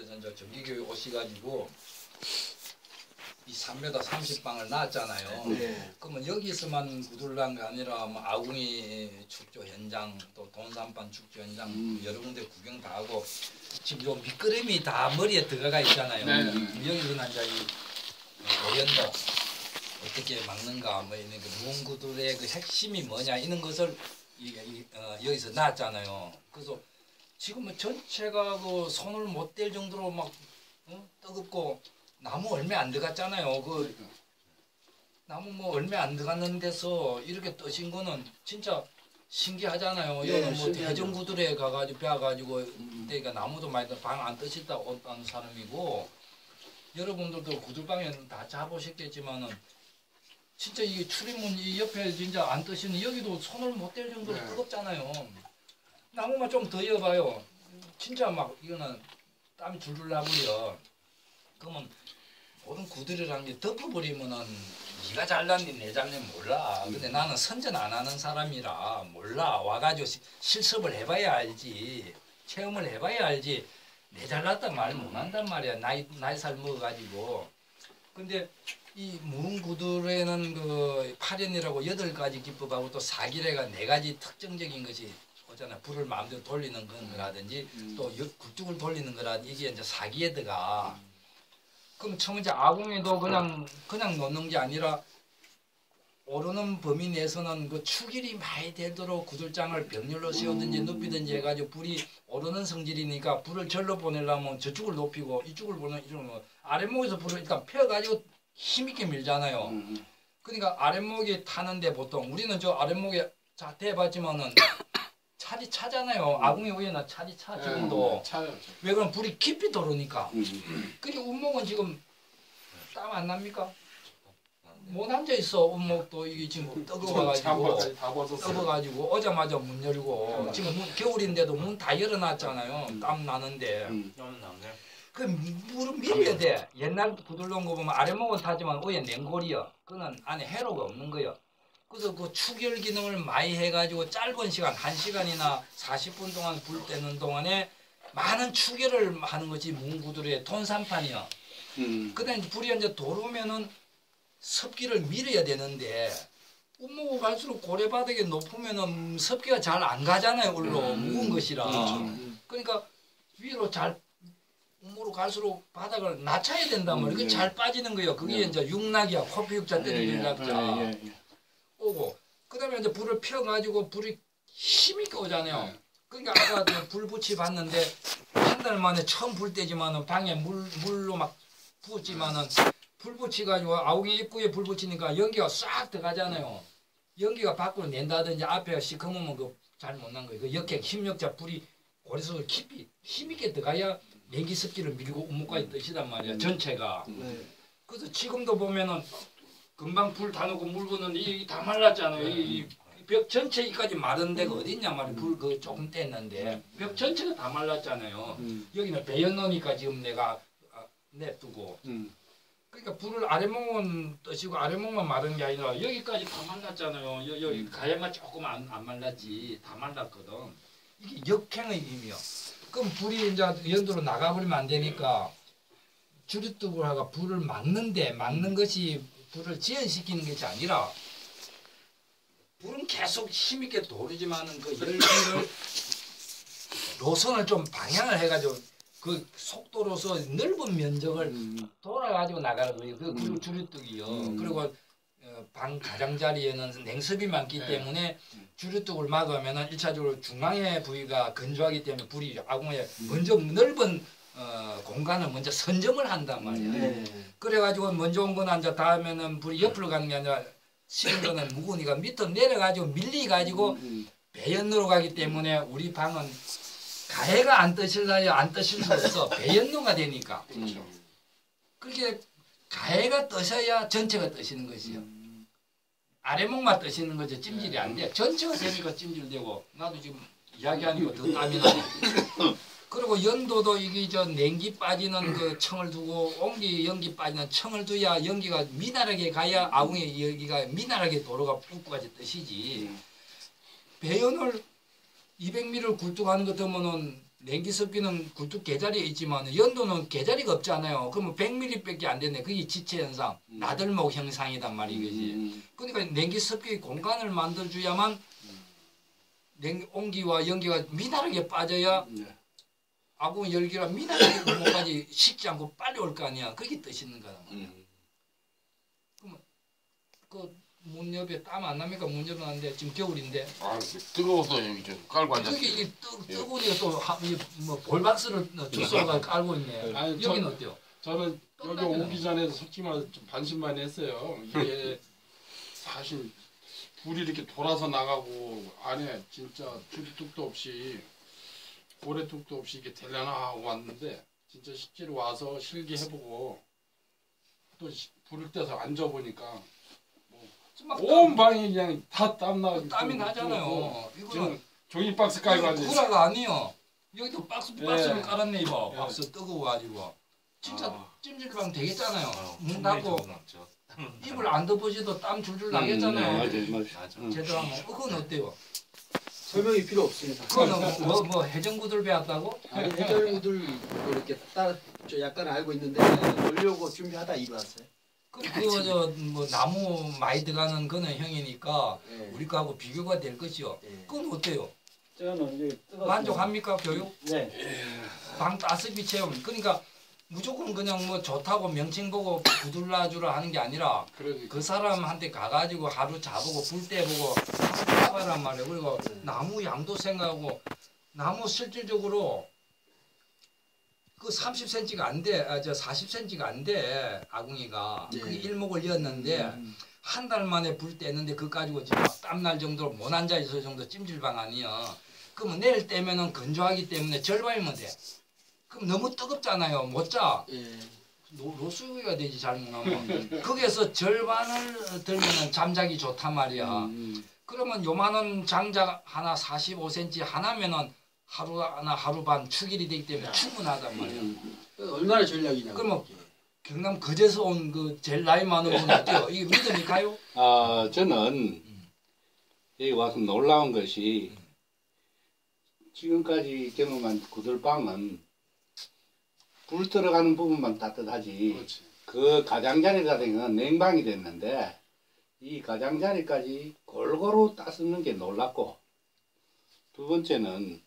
그래서 이제 정기교회 오셔가지고 이 3m 30방을 놨잖아요. 네. 그러면 여기서만 구들난 게 아니라 뭐 아궁이 축조 현장 또 돈산반 축조 현장 여러 군데 구경 다 하고 지금 요 밑그림이 다 머리에 들어가 있잖아요. 네. 여기는 이제 이 오연도 어떻게 막는가 뭐 이런 그 무언구들의 그 핵심이 뭐냐 이런 것을 여기서 놨잖아요. 그래서 지금은 전체가 그 손을 못 댈 정도로 막 뜨겁고 나무 얼마 안 들어갔잖아요. 그 나무 뭐 얼마 안 들어갔는 데서 이렇게 뜨신 거는 진짜 신기하잖아요. 예, 여기는 뭐 신기하죠. 대전구들에 가가지고 배워가지고 그러니까 나무도 많이 방 안 뜨셨다고 하는 사람이고 여러분들도 구들방에는 다 잡으셨겠지만은 진짜 이 출입문 이 옆에 진짜 안 뜨시는 여기도 손을 못 댈 정도로 네. 뜨겁잖아요. 나무만 좀 더 이어봐요. 진짜 막 이거는 땀이 줄줄 나버려. 그러면 모든 구들이라는 게 덮어버리면은 네가 잘났니 내 잘났니 몰라. 근데 나는 선전 안 하는 사람이라 몰라. 와가지고 실습을 해봐야 알지. 체험을 해봐야 알지. 내 잘났다 말 못한단 말이야. 나이살 먹어가지고. 근데 이 무릉구들에는 그 8연이라고 8가지 기법하고 또 사기래가 4가지 특징적인 것이 오잖아. 불을 마음대로 돌리는 거라든지 또 굴뚝을 돌리는 거라든지 이게 이제 사기에다가 그럼 처음 이제 아궁이도 그냥 놓는 게 아니라 오르는 범위 내에서는 그 축일이 많이 되도록 구들장을 벽렬로 세우든지 높이든지 해가지고 불이 오르는 성질이니까 불을 절로 보내려면 저쪽을 높이고 이쪽을 보내면 이쪽을 아랫목에서 불을 일단 펴가지고 힘있게 밀잖아요. 그러니까 아랫목이 타는데 보통 우리는 저 아랫목에 자태해봤지만은 차지 차잖아요. 아궁이 위에나 차지 차 지금도. 왜 그럼 불이 깊이 들어오니까. 그리고 운목은 지금 땀 안 납니까? 못 앉아 있어. 운목도 이게 지금 뜨거워가지고 오자마자 문 열고 지금 겨울인데도 문 다 열어놨잖아요. 땀 나는데. 그 물은 밀어야 돼. 옛날 구들놓은 거 보면 아랫목은 타지만 위에 냉골이요. 그거는 안에 해로가 없는 거요. 그래서 그 축열 기능을 많이 해가지고 짧은 시간, 1시간이나 40분 동안 불 때는 동안에 많은 축열을 하는 것이 문구들의 돈산판이요. 그다음에 불이 이제 들어오면은 습기를 밀어야 되는데 운목을 갈수록 고래바닥이 높으면은 습기가 잘 안 가잖아요. 올로 무거운 것이라. 그러니까 위로 잘 운목으로 갈수록 바닥을 낮춰야 된단 말이에요. 그게 잘 빠지는 거예요. 그게 이제 육락이야. 코피 육자 때리는 육락자. 오고 그다음에 이제 불을 펴가지고 불이 힘있게 오잖아요. 그러니까 아까 불 붙이 봤는데 한 달 만에 처음 불 때지만은 방에 물로 막 부었지만은 불 붙이가지고 아웅이 입구에 불 붙이니까 연기가 싹 들어가잖아요. 연기가 밖으로 낸다든지 앞에 시커먼 거 잘 못 난 거예요. 그 역행 힘력자 불이 고래속을 깊이 힘있게 들어가야 냉기 습기를 밀고 운목까지 뜨시단 말이야. 전체가. 그래서 지금도 보면은 금방 불 다 놓고 물 부는 이 다 말랐잖아요. 이 벽 전체까지 마른 데가 어디 있냐 말이야. 불 그 조금 뗐는데 벽 전체가 다 말랐잖아요. 여기는 배연 놓으니까 지금 내가 냅두고. 그러니까 불을 아랫목은 뜨시고 아랫목만 마른 게 아니라 여기까지 다 말랐잖아요. 여기 가야만 조금 안 말랐지. 다 말랐거든. 이게 역행의 힘이요. 그럼 불이 이제 연도로 나가버리면 안 되니까 주류뚝을 하고 불을 막는 것이 불을 지연시키는 것이 아니라 불은 계속 힘있게 돌지만은 그 열기를 노선을 좀 방향을 해가지고 그 속도로서 넓은 면적을 돌아가지고 나가는 거예요. 그리고 주류뚝이요. 그리고 방 가장자리에는 냉습이 많기 때문에 주류뚝을 막으면은 1차적으로 중앙의 부위가 건조하기 때문에 불이 아궁에 먼저 넓은 공간을 먼저 선점을 한단 말이야. 그래가지고 먼저 온 거는 이제 다음에는 불이 옆으로 가는 게 아니라 식은 거는 무거우니까 밑으로 내려가지고 밀리가지고 배연로로 가기 때문에 우리 방은 가해가 안 뜨실래야 안 뜨실 수 없어. 배연로가 되니까. 그렇게 가해가 뜨셔야 전체가 뜨시는 것이요. 아래목만 뜨시는 거죠. 찜질이 안 돼. 전체가 되니까 찜질되고 나도 지금 이야기하니까 더 땀이 나네. 그리고 연도도 이게 저 냉기 빠지는 그 청을 두고 연기 빠지는 청을 둬야 연기가 미나하게 가야 아궁이 여기가 미나하게 도로가 붓고까지 뜨시지. 배연을 200m를 굴뚝하는 것 같으면은 냉기 습기는 굴뚝 계자리에 있지만 연도는 계자리가 없잖아요. 그러면 100mm밖에 안 되네. 그게 지체 현상, 나들목 형상이단 말이지. 그러니까 냉기 습기 공간을 만들어줘야만 온기와 연기가 미나르게 빠져야 아궁 열기가 미나르게 구멍까지 식지 않고 빨리 올 거 아니야. 그게 뜻 있는 거란 말이야. 그러면 그 문 옆에 땀 안 납니까? 문 열어놨는데 지금 겨울인데. 아 뜨거워서 여기 좀 깔고 앉았어요. 그게 이게 뜨거우니까 또뭐 볼박스를 주워가 깔고 있네. 아니, 여기는 어때요? 저는 여기 오기 전에 솔직히 말해서 좀 반신반의했어요. 이게 사실 불이 이렇게 돌아서 나가고 안에 진짜 뚝도 없이 고래뚝도 없이 이게 되려나 하고 왔는데 진짜 실제로 와서 실기해보고 또 불을 떼서 앉아보니까 온 방이 그냥 다 땀나고 땀이 나잖아요. 지금 종이 박스 깔고 앉아있어요. 구라가 아니요. 여기도 박스를 예. 깔았네 이거. 예. 박스 뜨거워가지고. 진짜 아. 찜질방 되겠잖아요. 문 충분히 닫고 적응했죠. 입을 안 덮어지도 땀 줄줄 나겠잖아요. 맞아. 제대로 하면 그건 어때요? 설명이 필요 없습니다. 그거는 뭐 해전구들 배웠다고? 아니 해결구들 이렇게 저 약간 알고 있는데 보려고 준비하다 이리 왔어요. 뭐 나무 많이 들어가는 거는 형이니까 네. 우리 거하고 비교가 될 것이요. 네. 그건 어때요? 저는 이제 뜨거워. 만족합니까 교육? 네. 방 따스비 체험. 그러니까 무조건 그냥 뭐 좋다고 명칭 보고 부들라주라 하는 게 아니라 그러니까. 그 사람한테 가가지고 하루 자보고 불 때보고 하란 말이에요. 그리고 나무 양도 생각하고 나무 실질적으로 그 30cm가 안 돼, 저 40cm가 안 돼, 아궁이가. 네. 그게 일목을 이었는데 한 달 만에 불 떼는데 그거 가지고 지금 땀날 정도로 못 앉아 있을 정도 찜질방 아니야. 그러면 내일 떼면은 건조하기 때문에 절반이면 돼. 그럼 너무 뜨겁잖아요. 못 자. 예. 로스가 되지 잘못하면. 거기에서 절반을 들면은 잠자기 좋단 말이야. 그러면 요만한 장작 하나 45cm 하나면은 하루 반 축일이 되기 때문에 충분하단 말이야. 얼마나 전략이냐고. 그러면 경남 거제에서 온 그 제일 나이 많은 분은 어때요? 이게 믿음이 가요? 저는 여기 와서 놀라운 것이 지금까지 경험한 구들방은 불 들어가는 부분만 따뜻하지 그렇지. 그 가장자리 같은 건 냉방이 됐는데 이 가장자리까지 골고루 따스는 게 놀랍고 두 번째는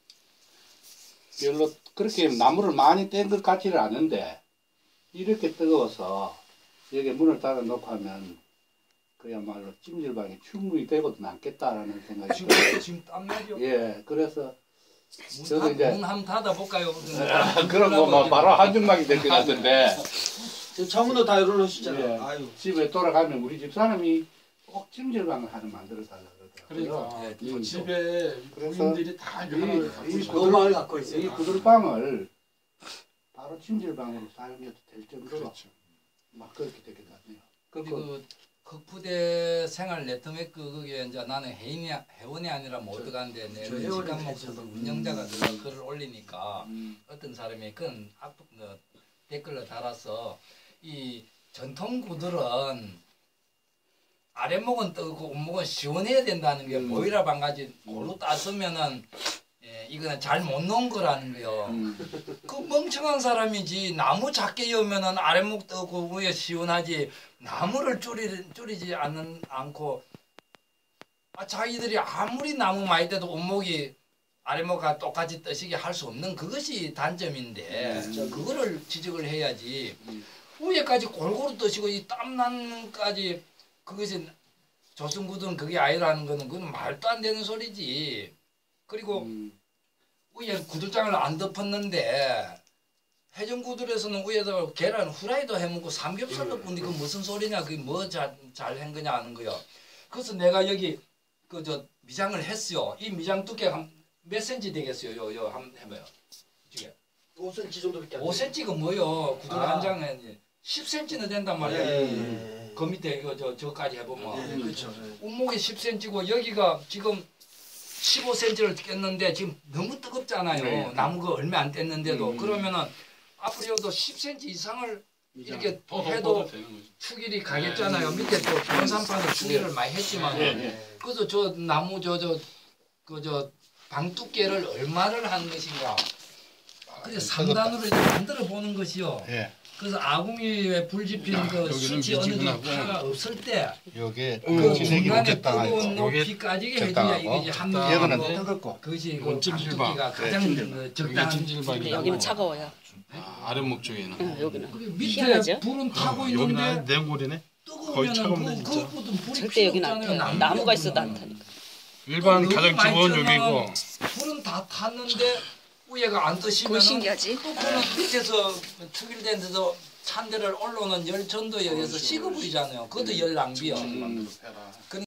별로 그렇게 나무를 많이 뗀 것 같지는 않은데 이렇게 뜨거워서 여기 문을 닫아놓고 하면 그야말로 찜질방이 충분히 되고도 남겠다라는 생각이 들어요. 지금 땀나죠? 예, 그래서 저도 이제 문 한번 닫아볼까요? 그런 거만 바로 한줌막이 될 것 같은데 지금 창문도 다 열어놓으시잖아요. 예, 아유. 집에 돌아가면 우리 집 사람이 꼭 찜질방을 하나 만들어 달라 그러더라고요. 그러니까 예, 집에 그래서 부인들이 다 이거 하나를 갖고 이 있어요. 노망을 갖고 있어요. 이 구들방을 바로 찜질방으로 사용해도 될 정도로 그렇죠. 막 그렇게 되게 같네요. 그 흑푸대 생활 네트워크 그게 이제 나는 회원이 아니라 못 들어간데 내 저 직감 회원이 목소리 되셔서. 운영자가 늘 글을 올리니까 어떤 사람이 그건 댓글을 달아서 이 전통 구들은 아랫목은 뜨고 온목은 시원해야 된다는 게 보이라 방가지 골로 따으면은 이거는 잘 못 놓은 거라는 거요. 그 멍청한 사람이지 나무 작게 여면은 아랫목 뜨고 위에 시원하지 나무를 줄이지 않고 자기들이 아무리 나무 많이 떼도 온목이 아랫목과 똑같이 뜨시게 할 수 없는 그것이 단점인데 그거를 지적을 해야지 위에까지 골고루 뜨시고 이 땀난까지 그것이 조승구든 그게 아니라는 거는 그건 말도 안 되는 소리지. 그리고 위에 구들장을 안 덮었는데 해전구들에서는 위에다가 계란 후라이도 해먹고 삼겹살 덮은데 그 무슨 소리냐 그게 뭐 잘한 거냐 하는 거요. 그래서 내가 여기 그 저 미장을 했어요. 이 미장 두께가 몇 센치 되겠어요? 요 한번 해봐요. 이게 5cm 정도밖에 안 돼요. 5cm가 뭐요? 구들 한 장에 10cm는 된단 말이야. 예. 그 밑에 이거 저까지 해보면 예, 그렇죠. 운목이 10cm고 여기가 지금 15cm를 깼는데 지금 너무 뜨겁잖아요. 네. 나무가 얼마 안 뗐는데도 그러면은 앞으로도 10cm 이상을 이렇게 더 해도 덮어도 되는 거죠. 축일이 가겠잖아요. 밑에 또 평산판에 축일을 많이 했지만 그래서 저 나무 저 방 두께를 얼마를 한 것인가 그래 3단으로 이제 만들어 보는 것이요. 예. 그래서 아궁이에 불 지핀 그 수치 어느 정도 파가 없을 때 요게 그 진액이 중간에 적당하고 뜨거운 높이까지 해줘야 이게 이제 한 이거는 명 뜨겁고 그것이 그 찜질방. 방두기가 가장 그 적당한 찜질방이라고. 여기는 차가워요. 아랫목 쪽에는. 응, 여기는. 그리고 밑에 희한하죠? 불은 타고 여기는 있는데 냉골이네. 거의 뜨거우면은 차가운데, 그 진짜. 그것보다 불이 절대 필요 여기는 안 없잖아요. 타요. 남는 나무가 있어도 안 거는. 타니까. 일반 너무 가장 많이 기본 쪄면 여기고 불은 다 탔는데 위에가 안 그거 뜨시면 신기하지? 또 그는 밑에서 축일된 데서 찬 데를 올라오는 열 전도에 의해서 식어버리잖아요. 그것도 열 낭비요. 만들어 패라.